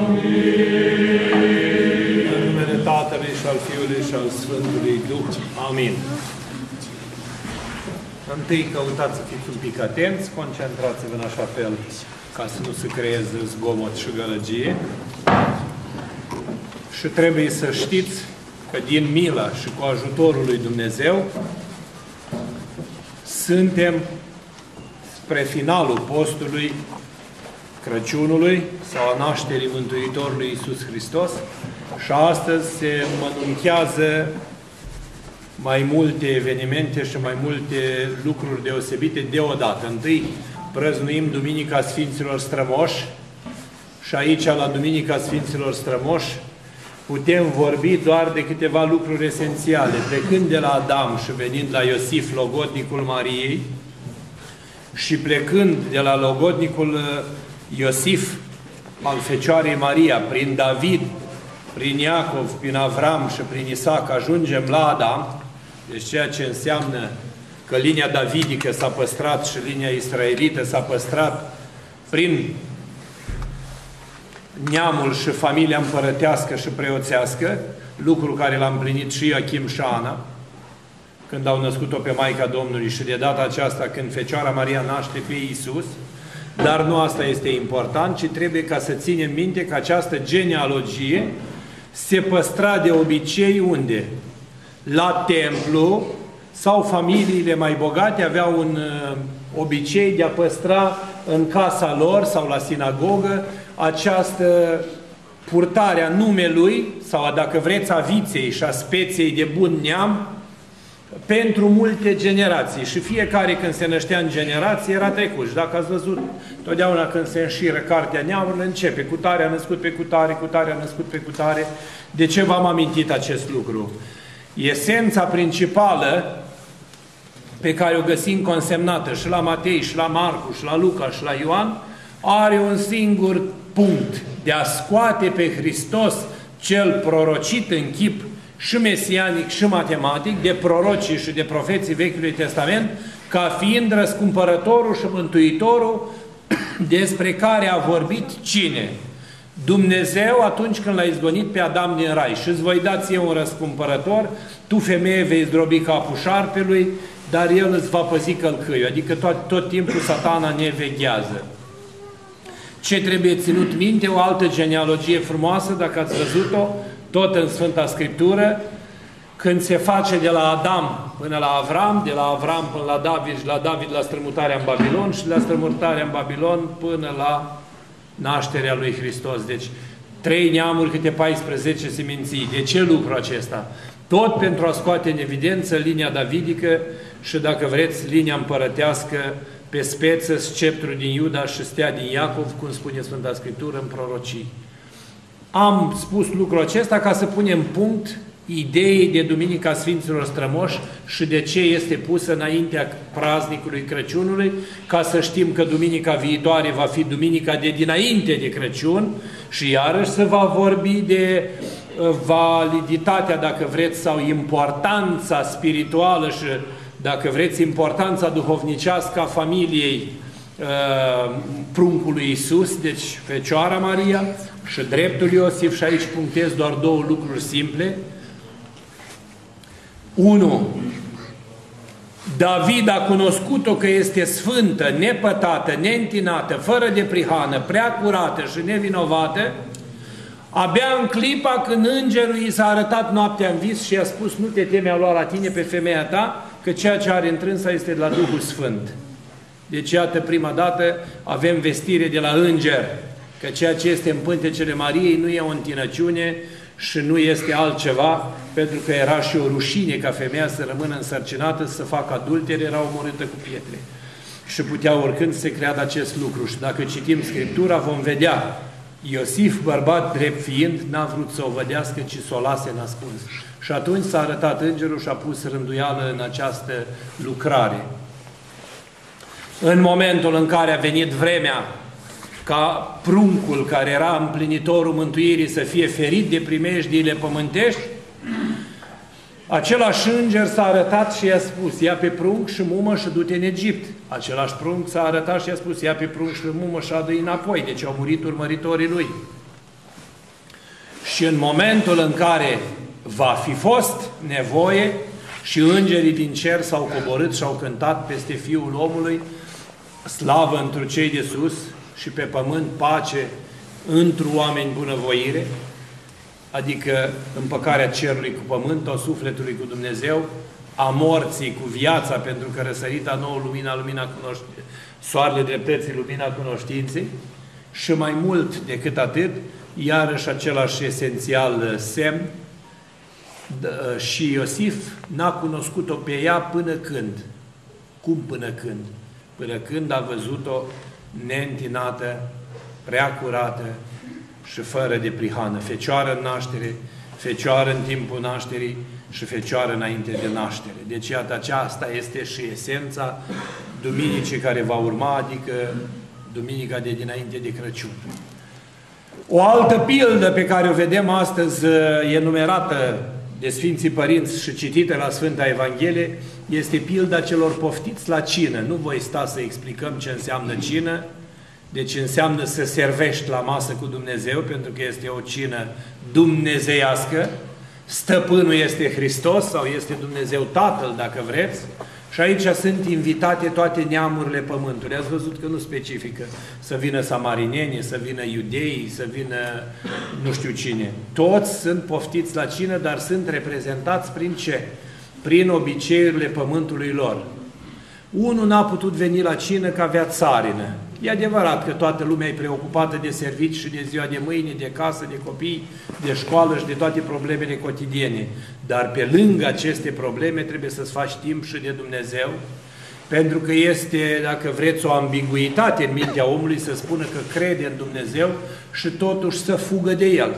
În numele Tatălui și al Fiului și al Sfântului Duh. Amin. Întâi căutați să fiți un pic atenți, concentrați-vă în așa fel ca să nu se creeze zgomot și gălăgie. Și trebuie să știți că din mila și cu ajutorul lui Dumnezeu suntem spre finalul postului Crăciunului sau a nașterii Mântuitorului Iisus Hristos și astăzi se mănunchează mai multe evenimente și mai multe lucruri deosebite deodată. Întâi prăznuim Duminica Sfinților Strămoși și aici la Duminica Sfinților Strămoși putem vorbi doar de câteva lucruri esențiale. Plecând de la Adam și venind la Iosif, logodnicul Mariei, și plecând de la logodnicul Iosif al Fecioarei Maria, prin David, prin Iacov, prin Avram și prin Isaac, ajungem la Adam, deci ceea ce înseamnă că linia davidică s-a păstrat și linia israelită s-a păstrat prin neamul și familia împărătească și preoțească, lucru care l-a împlinit și Ioachim și Ana, când au născut-o pe Maica Domnului și de data aceasta când Fecioara Maria naște pe Iisus. Dar nu asta este important, ci trebuie ca să ținem minte că această genealogie se păstra de obicei unde? La templu, sau familiile mai bogate aveau un obicei de a păstra în casa lor sau la sinagogă această purtare a numelui sau, dacă vreți, a viței și a speției de bun neam pentru multe generații. Și fiecare când se năștea în generație era trecut. Și dacă ați văzut, totdeauna când se înșiră cartea neamurilor, începe cu tare a născut pe cutare, cu tare a născut pe cutare. De ce v-am amintit acest lucru? Esența principală pe care o găsim consemnată și la Matei, și la Marcu, și la Luca, și la Ioan, are un singur punct: de a scoate pe Hristos, cel prorocit în chip și mesianic și matematic, de prorocii și de profeții Vechiului Testament, ca fiind răscumpărătorul și mântuitorul despre care a vorbit cine? Dumnezeu, atunci când l-a izgonit pe Adam din rai. Și îți voi da ție un răscumpărător, tu, femeie, vei zdrobi capul șarpelui, dar el îți va păzi călcâiul. Adică tot timpul Satana ne veghează. Ce trebuie ținut minte? O altă genealogie frumoasă, dacă ați văzut-o, tot în Sfânta Scriptură, când se face de la Adam până la Avram, de la Avram până la David și la David la strămutarea în Babilon și de la strămutarea în Babilon până la nașterea lui Hristos. Deci 3 neamuri câte 14 seminții. De ce lucru acesta? Tot pentru a scoate în evidență linia davidică și, dacă vreți, linia împărătească pe speță, sceptrul din Iuda și stea din Iacov, cum spune Sfânta Scriptură în prorocii. Am spus lucrul acesta ca să punem punct ideii de Duminica Sfinților Strămoși și de ce este pusă înaintea praznicului Crăciunului, ca să știm că duminica viitoare va fi duminica de dinainte de Crăciun și iarăși se va vorbi de validitatea, dacă vreți, sau importanța spirituală și, dacă vreți, importanța duhovnicească a familiei pruncului Iisus, deci Fecioara Maria și dreptul Iosif, și aici punctez doar 2 lucruri simple. 1. David a cunoscut-o că este sfântă, nepătată, neîntinată, fără de prihană, prea curată și nevinovată, abia în clipa când îngerul i s-a arătat noaptea în vis și i-a spus: nu te teme a lua la tine pe femeia ta, că ceea ce are întrânsa este de la Duhul Sfânt. Deci, iată, prima dată avem vestire de la înger că ceea ce este în pântecele Mariei nu e o întinăciune și nu este altceva, pentru că era și o rușine ca femeia să rămână însărcinată, să facă adultere, era omorâtă cu pietre. Și putea oricând să se creadă acest lucru. Și dacă citim Scriptura, vom vedea: Iosif, bărbat drept fiind, n-a vrut să o vădească, ci să o lase nascuns. Și atunci s-a arătat îngerul și a pus rânduială în această lucrare. În momentul în care a venit vremea ca pruncul, care era împlinitorul mântuirii, să fie ferit de primejdiile pământești, același înger s-a arătat și i-a spus: ia pe prunc și mumă și du-te în Egipt. Același prunc s-a arătat și i-a spus: ia pe prunc și mumă și adu-i înapoi. Deci au murit urmăritorii lui. Și în momentul în care va fi fost nevoie și îngerii din cer s-au coborât și au cântat peste Fiul omului, slavă întru cei de sus și pe pământ pace întru oameni bunăvoire, adică împăcarea cerului cu pământul, a sufletului cu Dumnezeu, a morții cu viața, pentru că răsărita nouă lumina soarele dreptății, lumina cunoștinței, și mai mult decât atât, iarăși același esențial semn, și Iosif n-a cunoscut-o pe ea până când? Cum până când? Până când a văzut-o neîntinată, prea curată și fără de prihană. Fecioară în naștere, fecioară în timpul nașterii și fecioară înainte de naștere. Deci, iată, aceasta este și esența duminicii care va urma, adică duminica de dinainte de Crăciun. O altă pildă pe care o vedem astăzi enumerată de Sfinții Părinți și citită la Sfânta Evanghelie este pilda celor poftiți la cină. Nu voi sta să explicăm ce înseamnă cină, deci înseamnă să servești la masă cu Dumnezeu, pentru că este o cină dumnezeiască. Stăpânul este Hristos sau este Dumnezeu Tatăl, dacă vreți. Și aici sunt invitate toate neamurile pământului. Ați văzut că nu specifică să vină samarinenii, să vină iudeii, să vină nu știu cine. Toți sunt poftiți la cină, dar sunt reprezentați prin ce? Prin obiceiurile pământului lor. Unul n-a putut veni la cină că avea țarină. E adevărat că toată lumea e preocupată de servici și de ziua de mâine, de casă, de copii, de școală și de toate problemele cotidiene. Dar pe lângă aceste probleme trebuie să-ți faci timp și de Dumnezeu, pentru că este, dacă vreți, o ambiguitate în mintea omului să spună că crede în Dumnezeu și totuși să fugă de El.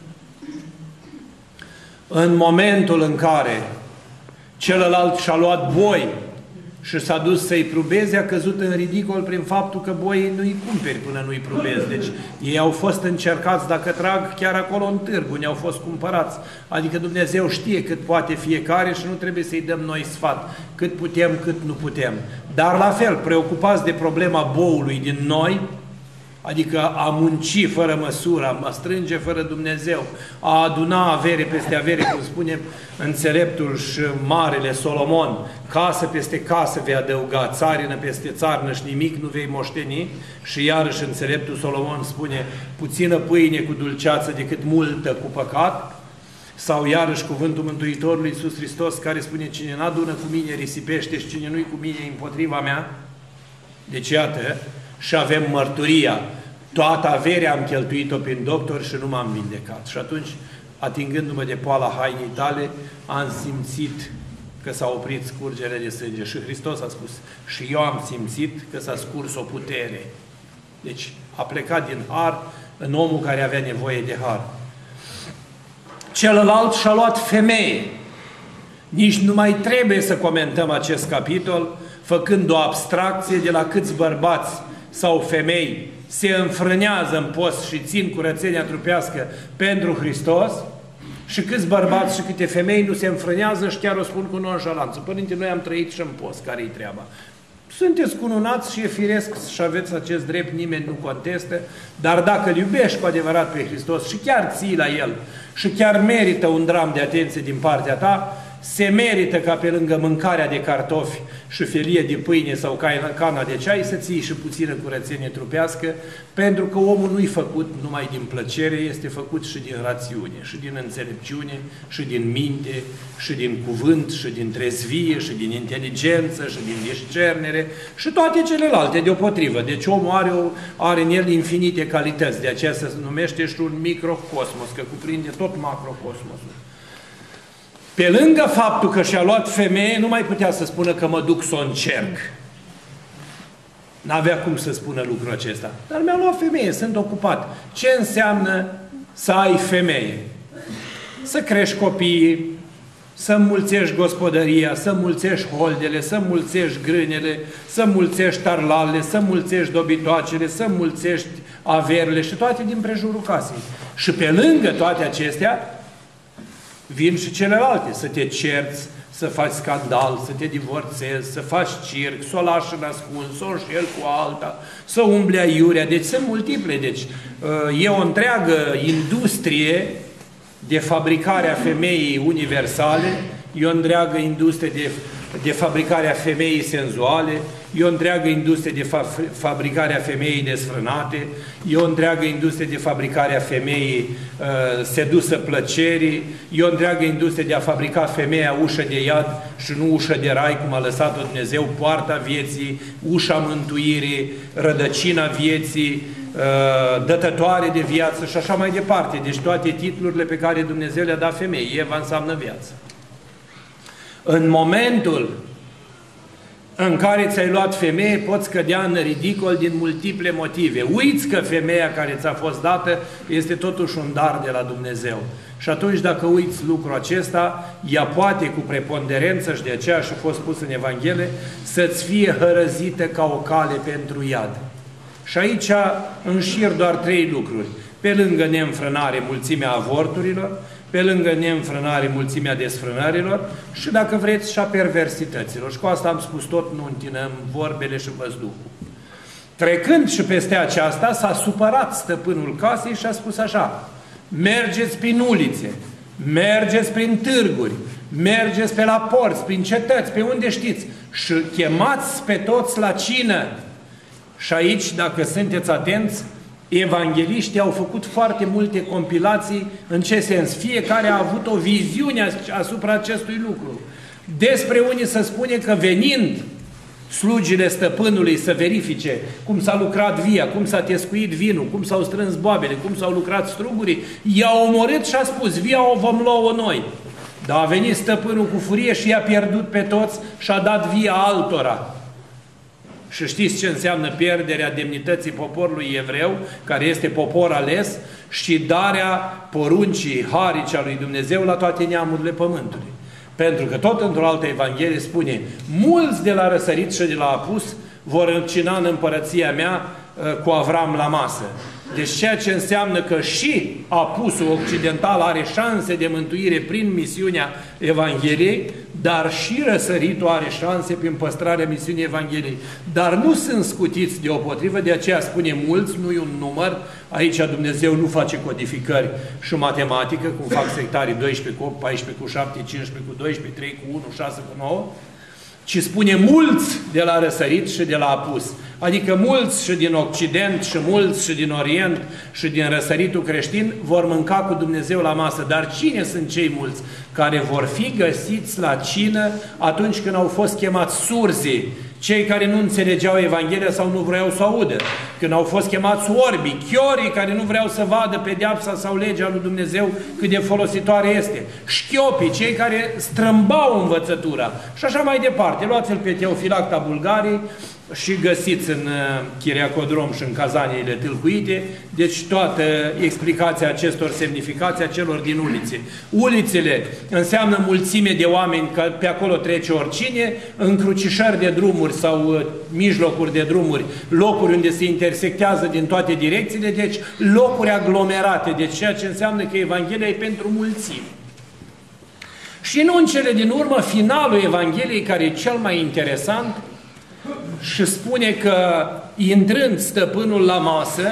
În momentul în care celălalt și-a luat boi și s-a dus să-i probeze, a căzut în ridicol prin faptul că boii nu-i cumperi până nu-i probezi. Deci ei au fost încercați, dacă trag, chiar acolo în târg, unde au fost cumpărați. Adică Dumnezeu știe cât poate fiecare și nu trebuie să-i dăm noi sfat. Cât putem, cât nu putem. Dar la fel, preocupați de problema boului din noi, adică a munci fără măsură, a strânge fără Dumnezeu, a aduna avere peste avere, cum spune înțeleptul și marele Solomon, casă peste casă vei adăuga, țarină peste țarnă și nimic nu vei moșteni. Și iarăși înțeleptul Solomon spune, puțină pâine cu dulceață decât multă cu păcat. Sau iarăși cuvântul Mântuitorului Iisus Hristos, care spune, cine n-adună cu mine risipește și cine nu-i cu mine împotriva mea. Deci iată, și avem mărturia. Toată averea am cheltuit-o prin doctor și nu m-am vindecat. Și atunci, atingându-mă de poala hainei tale, am simțit că s-a oprit scurgerea de sânge. Și Hristos a spus, și eu am simțit că s-a scurs o putere. Deci a plecat din har în omul care avea nevoie de har. Celălalt și-a luat femeie. Nici nu mai trebuie să comentăm acest capitol, făcând o abstracție de la câți bărbați sau femei se înfrânează în post și țin curățenia trupească pentru Hristos și câți bărbați și câte femei nu se înfrânează și chiar o spun cu nonșalanță. Părinte, noi am trăit și în post, care-i treaba? Sunteți cununați și e firesc și aveți acest drept, nimeni nu contestă, dar dacă îl iubești cu adevărat pe Hristos și chiar ții la El și chiar merită un dram de atenție din partea ta, se merită ca pe lângă mâncarea de cartofi și felie de pâine sau cana de ceai să ții și puțină curățenie trupească, pentru că omul nu-i făcut numai din plăcere, este făcut și din rațiune, și din înțelepciune, și din minte, și din cuvânt, și din trezvie, și din inteligență, și din discernere, și toate celelalte deopotrivă. Deci omul are în el infinite calități, de aceea se numește și un microcosmos, că cuprinde tot macrocosmosul. Pe lângă faptul că și-a luat femeie, nu mai putea să spună că mă duc să o încerc. N-avea cum să spună lucrul acesta. Dar mi-a luat femeie, sunt ocupat. Ce înseamnă să ai femeie? Să crești copiii, să înmulțești gospodăria, să înmulțești holdele, să înmulțești grânele, să înmulțești tarlalele, să înmulțești dobitoacele, să înmulțești averile și toate din prejurul casei. Și pe lângă toate acestea, vin și celelalte, să te cerți, să faci scandal, să te divorțezi, să faci circ, să o lași în ascuns, să o înșeli cu alta, să umbli aiurea, deci sunt multiple. Deci e o întreagă industrie de fabricare a femeii universale, e o întreagă industrie de fabricare a femeii senzuale, e o întreagă industrie de fabricare a femeii desfrânate, e o întreagă industrie de fabricare a femeii sedusă plăcerii, e o întreagă industrie de a fabrica femeia ușă de iad și nu ușă de rai, cum a lăsat-o Dumnezeu, poarta vieții, ușa mântuirii, rădăcina vieții, dătătoare de viață și așa mai departe. Deci toate titlurile pe care Dumnezeu le-a dat femeii. Eva înseamnă viață. În momentul în care ți-ai luat femeie, poți cădea în ridicol din multiple motive. Uiți că femeia care ți-a fost dată este totuși un dar de la Dumnezeu. Și atunci, dacă uiți lucrul acesta, ea poate cu preponderență, și de aceea și-a fost pus în Evanghelie, să-ți fie hărăzită ca o cale pentru iad. Și aici înșir doar 3 lucruri. Pe lângă neînfrânare, mulțimea avorturilor, pe lângă neînfrânare, mulțimea desfrânărilor și, dacă vreți, și a perversităților. Și cu asta am spus tot, nu întinăm vorbele și văzduhul. Trecând și peste aceasta, s-a supărat stăpânul casei și a spus așa: mergeți prin ulițe, mergeți prin târguri, mergeți pe la porți, prin cetăți, pe unde știți, și chemați pe toți la cină. Și aici, dacă sunteți atenți, evangheliștii au făcut foarte multe compilații. În ce sens? Fiecare a avut o viziune asupra acestui lucru. Despre unii se spune că venind slugile stăpânului să verifice cum s-a lucrat via, cum s-a tescuit vinul, cum s-au strâns boabele, cum s-au lucrat strugurii, i-a omorât și a spus: via o vom lua noi. Dar a venit stăpânul cu furie și i-a pierdut pe toți și a dat via altora. Și știți ce înseamnă pierderea demnității poporului evreu, care este popor ales, și darea poruncii harice a lui Dumnezeu la toate neamurile pământului. Pentru că tot într-o altă Evanghelie spune: mulți de la răsărit și de la apus vor încina în împărăția mea cu Avram la masă. Deci ceea ce înseamnă că și apusul occidental are șanse de mântuire prin misiunea Evangheliei, dar și răsăritul are șanse prin păstrarea misiunii Evangheliei. Dar nu sunt scutiți deopotrivă, de aceea spune mulți, nu e un număr. Aici Dumnezeu nu face codificări și matematică, cum fac sectarii 12 cu 8, 14 cu 7, 15 cu 12, 3 cu 1, 6 cu 9, ci spune mulți de la răsărit și de la apus. Adică mulți și din Occident și mulți și din Orient și din răsăritul creștin vor mânca cu Dumnezeu la masă. Dar cine sunt cei mulți care vor fi găsiți la cină atunci când au fost chemați surzii, cei care nu înțelegeau Evanghelia sau nu vreau să audă, când au fost chemați orbii, chiorii care nu vreau să vadă pedeapsa sau legea lui Dumnezeu cât de folositoare este, șchiopii, cei care strâmbau învățătura și așa mai departe. Luați-l pe Teofilacta Bulgarii și găsiți în Chiriacodrom și în Cazaniile tâlcuite, deci toată explicația acestor semnificații a celor din ulițe. Ulițele înseamnă mulțime de oameni, că pe acolo trece oricine, încrucișări de drumuri sau mijlocuri de drumuri, locuri unde se intersectează din toate direcțiile, deci locuri aglomerate, deci ceea ce înseamnă că Evanghelia e pentru mulțime. Și nu în cele din urmă, finalul Evangheliei, care e cel mai interesant, și spune că, intrând stăpânul la masă,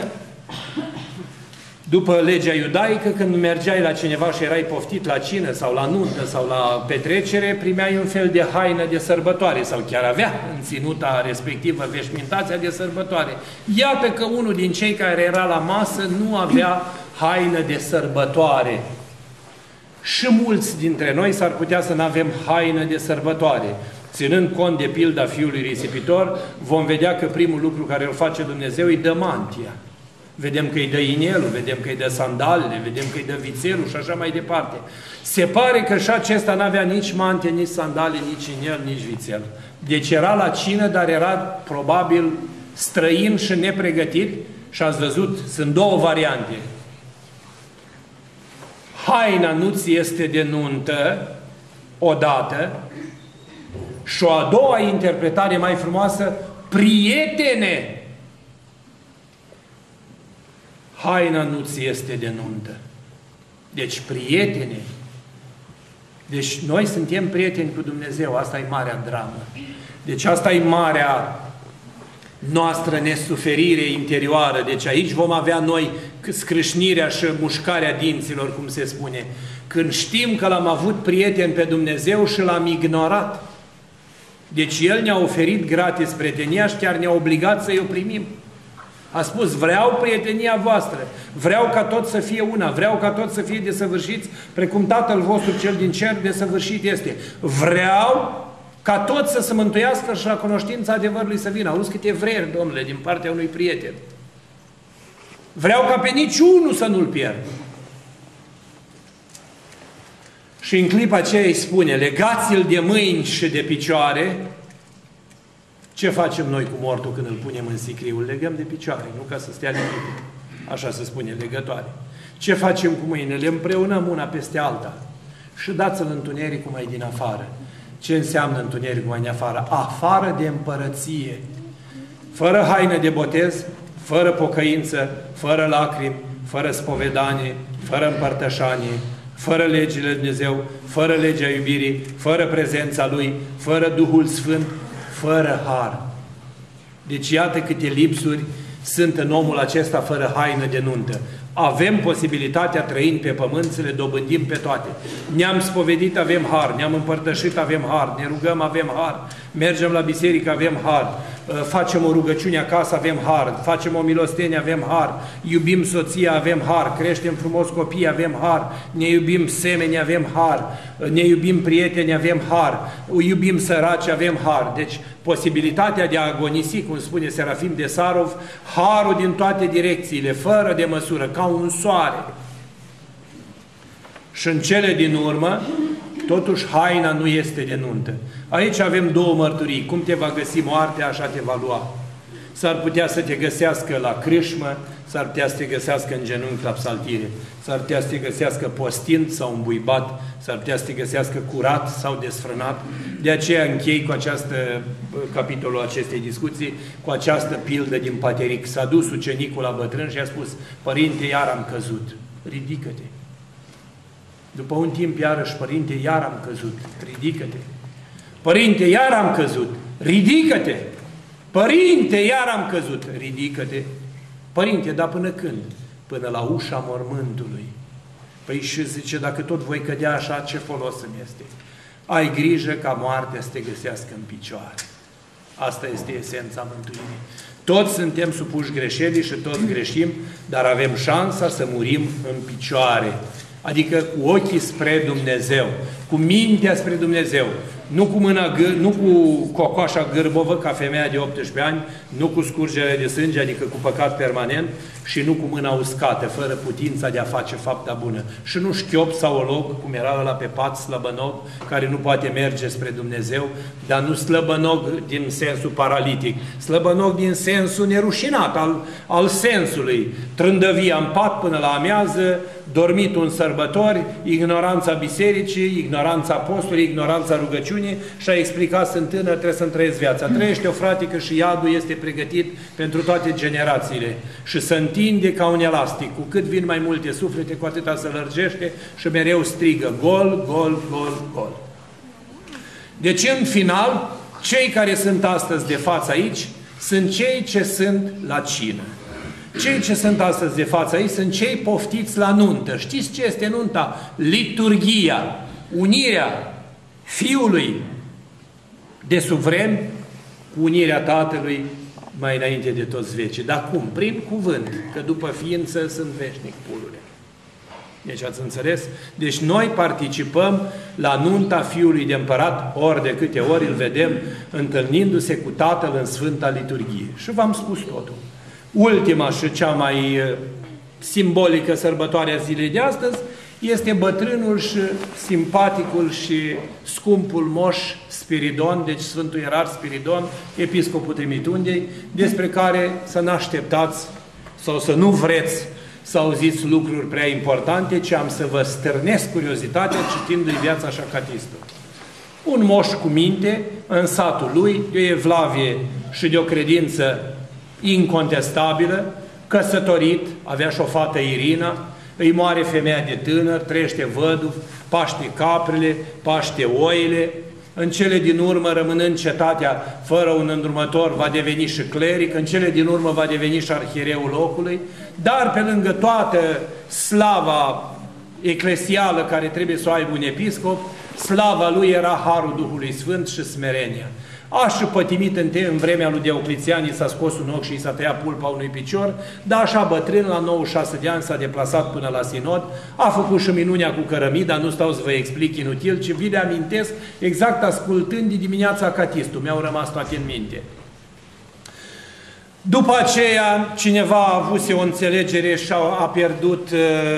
după legea iudaică, când mergeai la cineva și erai poftit la cină sau la nuntă sau la petrecere, primeai un fel de haină de sărbătoare sau chiar avea în ținuta respectivă veșmintația de sărbătoare. Iată că unul din cei care era la masă nu avea haină de sărbătoare. Și mulți dintre noi s-ar putea să nu avem haină de sărbătoare. Ținând cont de pilda fiului risipitor, vom vedea că primul lucru care îl face Dumnezeu îi dă mantia. Vedem că îi dă inelul, vedem că îi dă sandalele, vedem că îi dă vițelul și așa mai departe. Se pare că și acesta n-avea nici mantie, nici sandale, nici inel, nici vițel. Deci era la cină, dar era probabil străin și nepregătit și ați văzut, sunt două variante. Haina nu ți este de nuntă odată, și o a doua interpretare mai frumoasă: prietene, haina nu ți este de nuntă. Deci prietene. Deci noi suntem prieteni cu Dumnezeu, asta e marea dramă. Deci asta e marea noastră nesuferire interioară. Deci aici vom avea noi scrâșnirea și mușcarea dinților, cum se spune. Când știm că l-am avut prieten pe Dumnezeu și l-am ignorat. Deci El ne-a oferit gratis prietenia și chiar ne-a obligat să-i o primim. A spus, vreau prietenia voastră, vreau ca toți să fie una, vreau ca toți să fie desăvârșiți, precum Tatăl vostru cel din cer desăvârșit este. Vreau ca toți să se mântuiască și la cunoștința adevărului să vină. Auzi câte vreri, domnule, din partea unui prieten. Vreau ca pe niciunul să nu-l pierd. Și în clipa aceea îi spune, legați-l de mâini și de picioare. Ce facem noi cu mortul când îl punem în sicriu? Îl legăm de picioare, nu ca să stea liniște. Așa se spune, legătoare. Ce facem cu mâinile? Le împreunăm una peste alta. Și dați-l întunericul mai din afară. Ce înseamnă întunericul mai din afară? Afară de împărăție. Fără haină de botez, fără pocăință, fără lacrimi, fără spovedanie, fără împărtășanie, fără legile Lui Dumnezeu, fără legea iubirii, fără prezența Lui, fără Duhul Sfânt, fără har. Deci iată câte lipsuri sunt în omul acesta fără haină de nuntă. Avem posibilitatea, trăind pe pământ, să le dobândim pe toate. Ne-am spovedit, avem har, ne-am împărtășit, avem har, ne rugăm, avem har, mergem la biserică, avem har, facem o rugăciune acasă, avem har, facem o milostenie, avem har, iubim soția, avem har, creștem frumos copii, avem har, ne iubim semeni, avem har, ne iubim prieteni, avem har, iubim săraci, avem har. Deci posibilitatea de a agonisi, cum spune Serafim de Sarov, harul din toate direcțiile, fără de măsură, ca un soare. Și în cele din urmă, totuși haina nu este de nuntă. Aici avem două mărturii. Cum te va găsi moartea, așa te va lua. S-ar putea să te găsească la crâșmă, s-ar putea să te găsească în genunchi la psaltire, s-ar putea să te găsească postind sau îmbuibat, s-ar putea să te găsească curat sau desfrânat. De aceea închei cu capitolul acestei discuții, cu această pildă din Pateric. S-a dus ucenicul la bătrân și a spus, părinte, iar am căzut, ridică-te. După un timp, iarăși, părinte, iar am căzut, ridică-te. Părinte, iar am căzut, ridică-te. Părinte, iar am căzut, ridică-te. Părinte, dar până când? Până la ușa mormântului. Păi și zice, dacă tot voi cădea așa, ce folos îmi este? Ai grijă ca moartea să te găsească în picioare. Asta este esența mântuirii. Toți suntem supuși greșelii și toți greșim, dar avem șansa să murim în picioare. Adică cu ochii spre Dumnezeu, cu mintea spre Dumnezeu, nu cu mâna, nu cu cocoașa gârbovă ca femeia de 18 ani, nu cu scurgere de sânge, adică cu păcat permanent, și nu cu mâna uscată, fără putința de a face fapta bună. Și nu șchiop sau olog, cum era ăla pe pat, slăbănog, care nu poate merge spre Dumnezeu, dar nu slăbănog din sensul paralitic, slăbănog din sensul nerușinat al sensului. Trândăvia în pat până la amiază, dormitul în sărbători, ignoranța bisericii, ignoranța apostolului, ignoranța rugăciunii, și a explicat, sunt tânăr, trebuie să-mi trăiesc viața. Trăiește-o, frate, că și iadul este pregătit pentru toate generațiile și se întinde ca un elastic. Cu cât vin mai multe suflete, cu atâta se lărgește și mereu strigă gol, gol, gol, gol. Deci, în final, cei care sunt astăzi de față aici sunt cei ce sunt la cină. Cei ce sunt astăzi de față aici sunt cei poftiți la nuntă. Știți ce este nunta? Liturghia, unirea Fiului de suveren cu unirea Tatălui mai înainte de toți vecii. Dar cum? Prin cuvânt, că după ființă sunt veșnic pulurile. Deci ați înțeles? Deci noi participăm la nunta Fiului de Împărat, ori de câte ori îl vedem întâlnindu-se cu Tatăl în Sfânta Liturghie. Și v-am spus totul. Ultima și cea mai simbolică sărbătoare a zilei de astăzi este bătrânul și simpaticul și scumpul moș Spiridon, deci Sfântul Ierar Spiridon, episcopul Trimitundei, despre care să n-așteptați sau să nu vreți să auziți lucruri prea importante, ci am să vă stârnesc curiozitatea citindu-i viața așa catistă. Un moș cu minte, în satul lui, de o evlavie și de o credință incontestabilă, căsătorit, avea și o fată Irina, îi moare femeia de tânăr, trăiește văduv, paște caprele, paște oile, în cele din urmă, rămânând cetatea fără un îndrumător, va deveni și cleric, în cele din urmă va deveni și arhiereul locului, dar pe lângă toată slava eclesială care trebuie să o aibă un episcop, slava lui era harul Duhului Sfânt și smerenia. Așa pătimit în vremea lui Diocletian, i s-a scos un ochi și i s-a tăiat pulpa unui picior, dar așa bătrân, la 96 de ani, s-a deplasat până la sinod, a făcut și minunea cu cărămida, nu stau să vă explic inutil, ci vi le amintesc exact ascultând de dimineața catistul, mi-au rămas toate în minte. După aceea, cineva a avut o înțelegere și a pierdut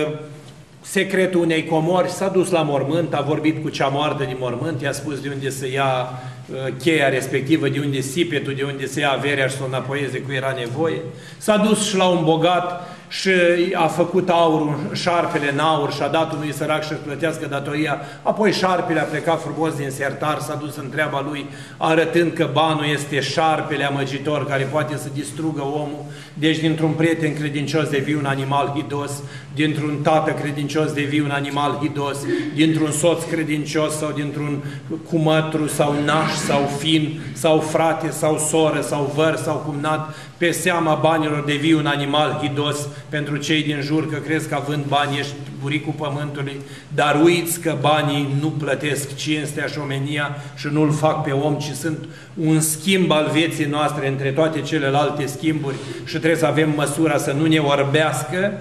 secretul unei comori, s-a dus la mormânt, a vorbit cu cea moartă din mormânt, i-a spus de unde să ia cheia respectivă, de unde sipetul, de unde să ia averea și să o înapoieze cu era nevoie. S-a dus și la un bogat și a făcut aurul, șarpele în aur și a dat unui sărac să-și plătească datoria. Apoi șarpele a plecat frumos din sertar, s-a dus în treaba lui, arătând că banul este șarpele amăgitor care poate să distrugă omul. Deci dintr-un prieten credincios devii un animal hidos, dintr-un tată credincios devii un animal hidos, dintr-un soț credincios sau dintr-un cumătru sau naș sau fin sau frate sau soră sau văr sau cumnat, pe seama banilor devii un animal hidos pentru cei din jur, că crezi că având bani ești buricul pământului, dar uiți că banii nu plătesc cinstea și omenia și nu-l fac pe om, ci sunt un schimb al vieții noastre între toate celelalte schimburi și trebuie să avem măsura să nu ne orbească.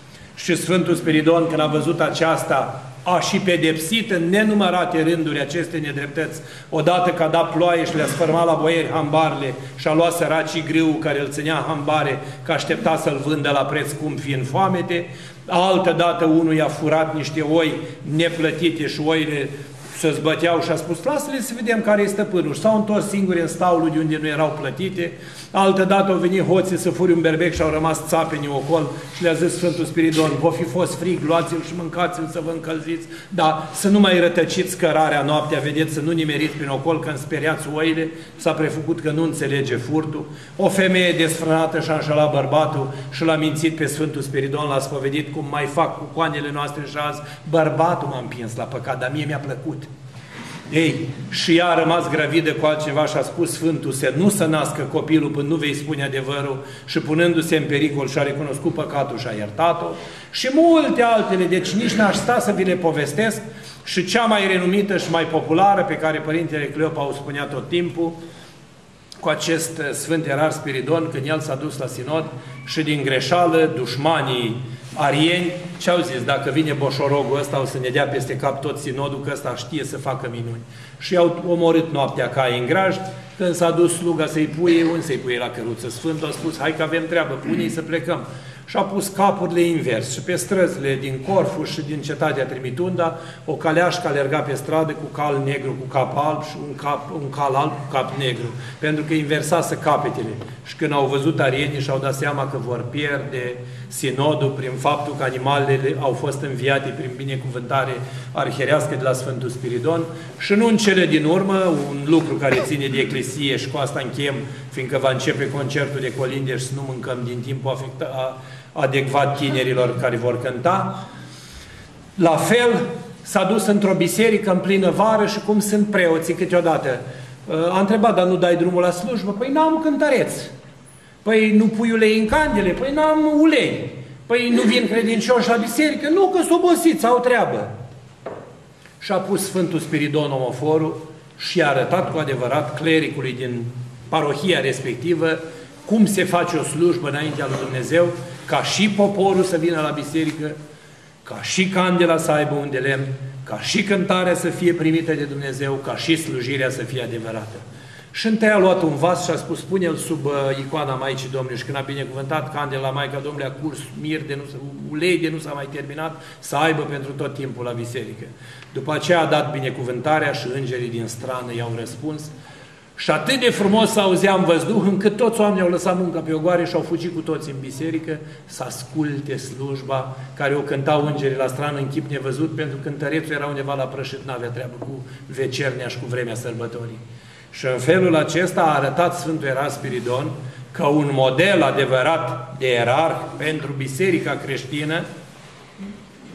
Și Sfântul Spiridon, când a văzut aceasta, a și pedepsit în nenumărate rânduri aceste nedreptăți. Odată că a dat ploaie și le-a sfărmat la boieri hambarele și a luat săracii grâu care îl ținea hambare, că aștepta să-l vândă la preț scump fiind foamete. Altă dată unul i-a furat niște oi neplătite și oile se zbăteau și a spus, lasă-le să vedem care este stăpânul. Și s-au întors singuri în staulul de unde nu erau plătite. Altă dată au venit hoții să furi un berbec și au rămas țapeni ocol și le-a zis Sfântul Spiridon, v-o fi fost frig, luați-l și mâncați-l să vă încălziți, dar să nu mai rătăciți cărarea noaptea, vedeți, să nu nimeriți prin ocol că speriați oile, s-a prefăcut că nu înțelege furtul. O femeie desfrânată și-a înșelat bărbatul și l-a mințit pe Sfântul Spiridon, l-a spovedit cum mai fac cu coanele noastre și azi, bărbatul m-a împins la păcat, dar mie mi-a plăcut. Ei, și ea a rămas gravidă cu altceva și a spus Sfântul să nu se nască copilul până nu vei spune adevărul și punându-se în pericol și-a recunoscut păcatul și a iertat-o și multe altele, deci nici n-aș sta să vi le povestesc și cea mai renumită și mai populară pe care Părintele Cleopa o spunea tot timpul cu acest Sfânt Erar Spiridon când el s-a dus la sinod și din greșeală dușmanii arieni ce-au zis? Dacă vine boșorogul ăsta o să ne dea peste cap tot sinodul, că ăsta știe să facă minuni. Și i-au omorât noaptea cai în grajd, când s-a dus sluga să-i puie, unde să-i puie la căruță? Sfântul a spus, hai că avem treabă, pune-i să plecăm. Și a pus capurile invers și pe străzile din Corfu și din cetatea Trimitunda, o caleașcă alerga pe stradă cu cal negru cu cap alb și un cal alb cu cap negru, pentru că inversase capetele. Și când au văzut arienii și-au dat seama că vor pierde sinodul prin faptul că animalele au fost înviate prin binecuvântare arhierească de la Sfântul Spiridon și nu în cele din urmă, un lucru care ține de eclesie și cu asta încheiem, fiindcă va începe concertul de colinde și să nu mâncăm din timpul adecvat tinerilor care vor cânta. La fel, s-a dus într-o biserică în plină vară și cum sunt preoții câteodată. A întrebat, dar nu dai drumul la slujbă? Păi n-am cântăreț. Păi nu pui ulei în candele? Păi n-am ulei. Păi nu vin credincioși la biserică? Nu, că s-o obosiți, au treabă. Și a pus Sfântul Spiridon omoforul și a arătat cu adevărat clericului din parohia respectivă cum se face o slujbă înaintea lui Dumnezeu, ca și poporul să vină la biserică, ca și candela să aibă un de lemn, ca și cântarea să fie primită de Dumnezeu, ca și slujirea să fie adevărată. Și întâi a luat un vas și a spus, pune-l sub icoana Maicii Domnului și când a binecuvântat candela Maica Domnului a curs mir de ulei de nu s-a mai terminat, să aibă pentru tot timpul la biserică. După aceea a dat binecuvântarea și îngerii din strană i-au răspuns și atât de frumos s-auzea în văzduh încât toți oamenii au lăsat munca pe ogoare și au fugit cu toți în biserică să asculte slujba care o cântau îngerii la strană în chip nevăzut, pentru că cântărețul era undeva la prășit, n-avea treabă cu vecernia și cu vremea sărbătorii. Și în felul acesta a arătat Sfântul Erar Spiridon că un model adevărat de ierarh pentru biserica creștină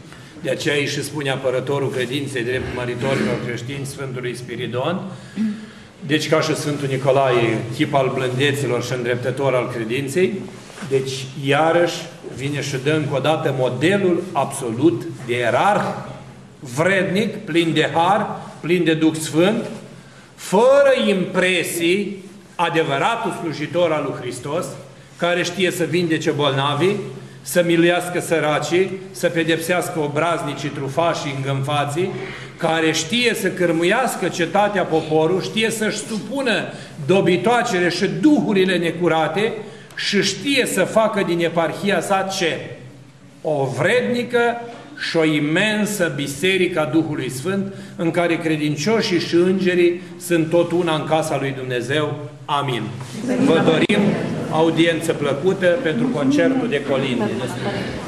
De aceea îi și spune apărătorul credinței drept măritorilor creștini Sfântului Spiridon. Deci ca și Sfântul Nicolae, chip al blândeților și îndreptător al credinței. Deci iarăși vine și dă încă o dată modelul absolut de ierarh, vrednic, plin de har, plin de Duh Sfânt, fără impresii, adevăratul slujitor al lui Hristos, care știe să vindece bolnavii, să miluiască săracii, să pedepsească obraznicii, trufașii, îngânfații, care știe să cârmuiască cetatea poporul, știe să-și supună dobitoacele și duhurile necurate și știe să facă din eparhia sa ce? O vrednică și o imensă biserică a Duhului Sfânt, în care credincioșii și îngerii sunt tot una în casa lui Dumnezeu. Amin. Vă dorim audiență plăcută pentru concertul de colinde.